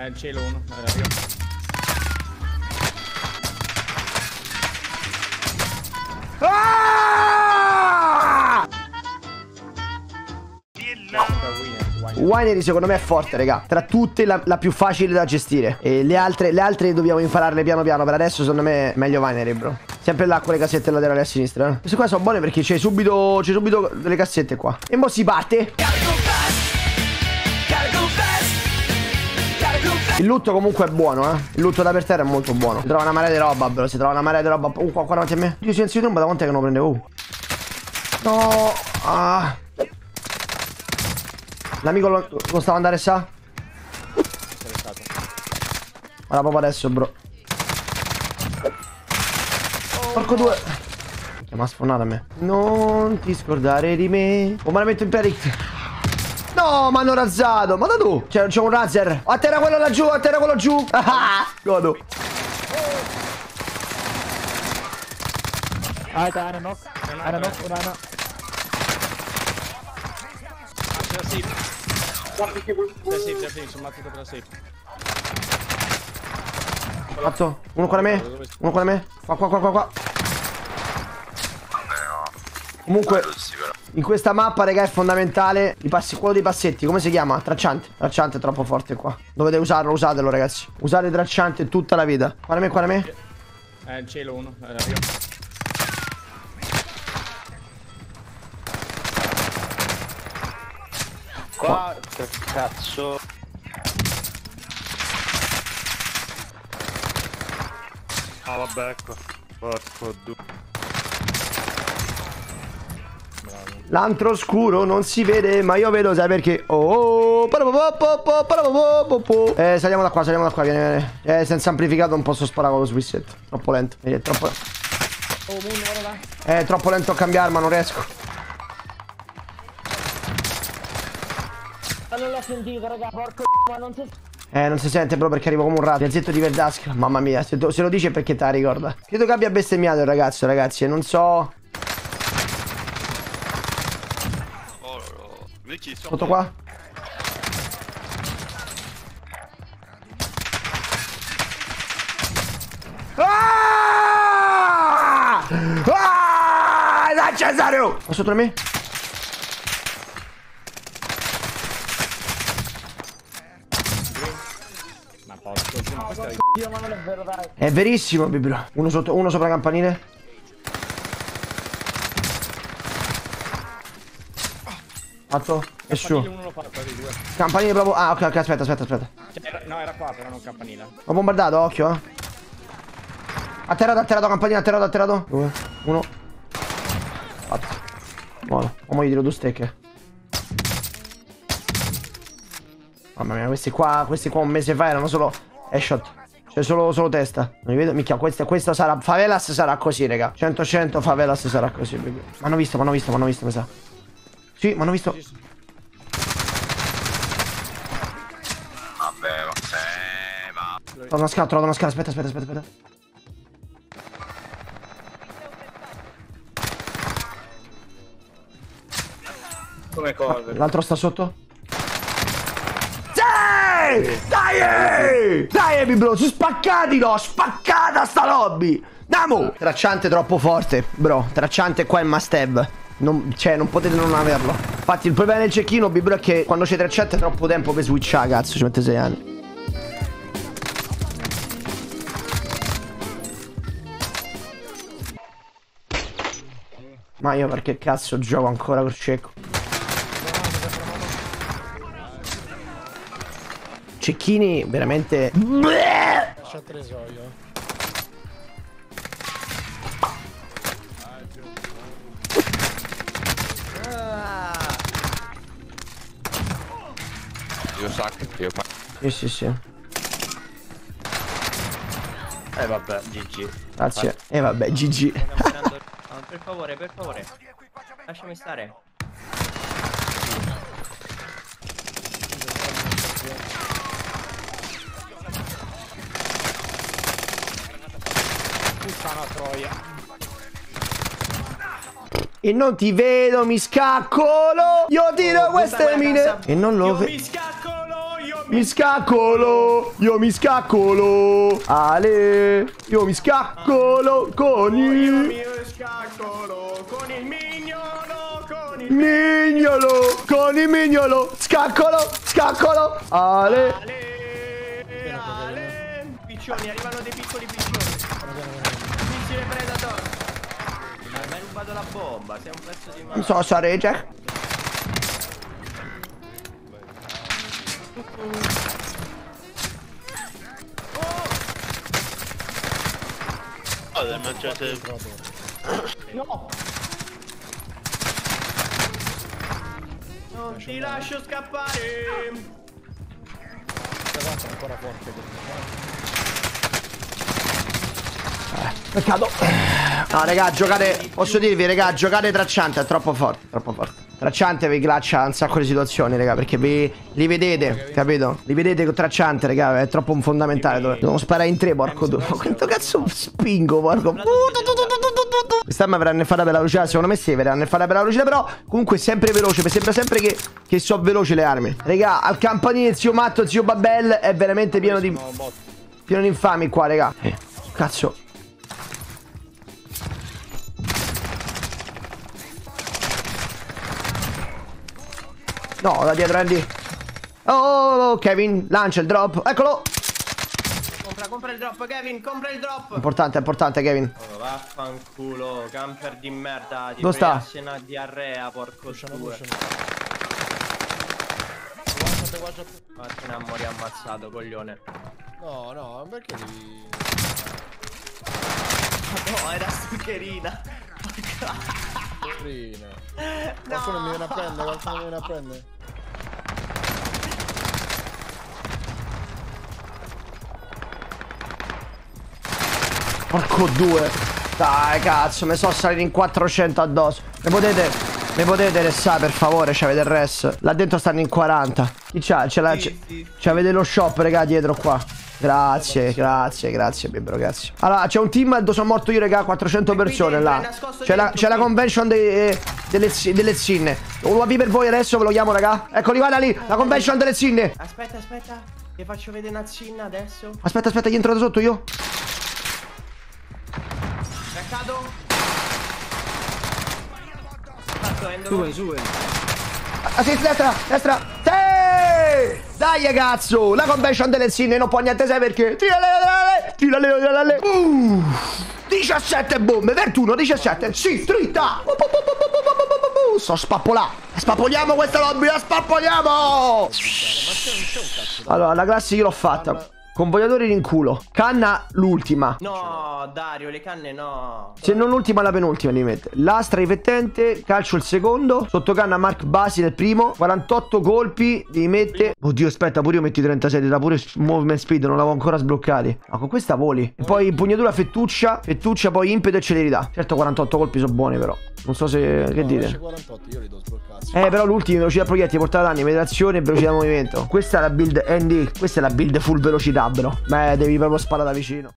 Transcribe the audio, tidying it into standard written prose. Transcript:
Il cielo uno. Io. Winery secondo me è forte, raga. Tra tutte la più facile da gestire. E le altre dobbiamo impararle piano piano. Per adesso secondo me è meglio Winery, bro. Sempre là con le cassette laterali a sinistra, eh. Queste qua sono buone perché c'è subito delle cassette qua. E mo si parte. Il loot comunque è buono, eh. Il loot da per terra è molto buono. Si trova una marea di roba, bro. Si trova una marea di roba. Qua davanti a me. Io silenzio di tomba da quant'è che non lo prendevo? No. Ah. L'amico lo stava andare sa? Guarda proprio adesso, bro. Porco due. Che mi ha sfornato a me. Non ti scordare di me. Oh, ma la metto in peric. No, mi hanno razzato. Ma da tu? C'è un razzer. A terra quello laggiù, a terra quello giù. Ah, godo. Einer noch. Einer noch und einer. Sono matto per la safe. Fatto. Uno qua da me. Uno qua da me. Qua. Comunque in questa mappa, raga, è fondamentale quello dei passetti. Come si chiama? Tracciante. Tracciante è troppo forte qua. Dovete usarlo, usatelo, ragazzi. Usate tracciante tutta la vita. Qua da me. Il cielo uno. Io. Qua, che cazzo. Ah vabbè, ecco. Porco due. L'antro scuro non si vede, ma io vedo, sai perché? Oh, saliamo da qua, viene. Senza amplificato non posso sparare con lo switch. Troppo lento. È troppo. Oh, Moon, guarda là. È troppo lento a cambiare, ma non riesco. Non l'ho sentito, raga, porco ma non si... Non si sente, bro, perché arrivo come un ratto. Il zetto di Verdasca. Mamma mia, se lo dice perché te la ricorda. Credo che abbia bestemmiato il ragazzo, ragazzi, e non so. Sotto qua. Ah! Dai, Cesario! Ma sotto di me? Ma porco, ma questo è... Dio, ma non è vero, dai. È verissimo, bibro. Uno sopra campanile. Fatto? È su. Uno lo fa, quelli due. Campanile proprio. Ah, ok, aspetta. No, era qua, però non campanile. Ho bombardato, occhio, eh. Atterrato, campanile, atterrato. 2, 1. Fatto. Buono. O gli tiro 2 stecche. Mamma mia, questi qua un mese fa erano solo headshot. Cioè solo testa. Non li vedo. Minchia, questo sarà. Favelas sarà così, raga. 100 Favelas sarà così. Mi hanno visto, mi sa. Sì, mi hanno visto. Vabbè, ma... Trovo una scala, aspetta. Come cover? L'altro sta sotto. Sì! Dai, bro, sono spaccati, no! Spaccata sta lobby! Andiamo! Tracciante troppo forte, bro. Tracciante qua è must have. Non potete non averlo. Infatti il problema del cecchino, bro, è che quando c'è tracciante è troppo tempo per switchare, cazzo, ci mette 6 anni. Ma io perché cazzo gioco ancora col cecco? Cecchini veramente. Lascia tresoio. Io sacco, io fa. Sì. Vabbè, GG. Grazie. Vabbè, GG. Per favore. Lasciami stare. Puttana troia. E non ti vedo, mi scaccolo. Io tiro queste mine. E non lo vedo. Mi scaccolo, io mi scaccolo, io mi scaccolo. Ale, io mi scaccolo con il scaccolo con il mignolo, con il mignolo, con il mignolo. Scaccolo, scaccolo. Ale. Ale. Piccioni, arrivano dei piccoli piccioni. Missile Predator. Mi hai rubato la bomba, sei un pezzo di mano. Non so, Sarege. No! Non ti lascio scappare. Ancora forte. Peccato. No, raga, giocate. Posso dirvi, raga, giocate tracciante. È troppo forte, troppo forte. Tracciante vi glaccia un sacco di situazioni, raga, perché li vedete, capito? Li vedete con tracciante, raga, è troppo un fondamentale. Devo sparare in tre, porco due. Quanto cazzo spingo, porco. Quest'arma verrà neffata per la velocità. Secondo me sì, verrà neffata per la velocità. Però comunque è sempre veloce. Mi sembra sempre che so veloci le armi. Raga, al campanile zio Matto, zio Babel è veramente pieno di infami qua, raga. Cazzo. No, da dietro Andy. Oh, Kevin, lancia il drop. Eccolo. Compra il drop, Kevin, compra il drop. Importante, Kevin. Oh, vaffanculo, camper di merda. Ti dove sta? Una diarrea, porco due. Vattene a morire ammazzato, coglione. No, perché devi... No, era zuccherina. Qualcuno mi viene a prendere, Porco due. Dai, cazzo, mi sono salito in 400 addosso. Mi potete restare, per favore, c'avete il res. Là dentro stanno in 40. Chi c'ha? C'avete lo shop, raga, dietro qua. Grazie, Bibbro, grazie. Allora, c'è un team dove sono morto io, raga, 400 persone là. C'è la convention delle zinne. Un UAV per voi adesso, ve lo chiamo, raga. Eccoli, guarda lì, la convention delle zinne. Aspetta, ti faccio vedere una zinna adesso. Aspetta, gli entro da sotto io. Mercato. Su. A sinistra, destra. Sì! Dai, cazzo! La convention delle zinne non può niente, sai perché? Tirale. 17 bombe, 21, 17. Sì, dritta. Sto spappolà. Spappoliamo questa lobby, la spappoliamo! Allora, la classe io l'ho fatta. Convogliatori in culo. Canna l'ultima. No, Dario, le canne no. Se non l'ultima, la penultima li mette. Lastra riflettente, calcio il secondo. Sottocanna Mark Basil il primo. 48 colpi li mette. Oddio, aspetta, pure io metti 36. Da pure movement speed, non l'avevo ancora sbloccati. Ma con questa voli. E poi impugnatura fettuccia, poi impeto e celerità. Certo 48 colpi sono buoni però. Non so se... che dite? 48, io li do sbloccati. Però l'ultima velocità proiettili, portata danni, penetrazione e velocità di movimento. Questa è la build ND. Questa è la build full velocità, bro. Beh, devi proprio sparare da vicino.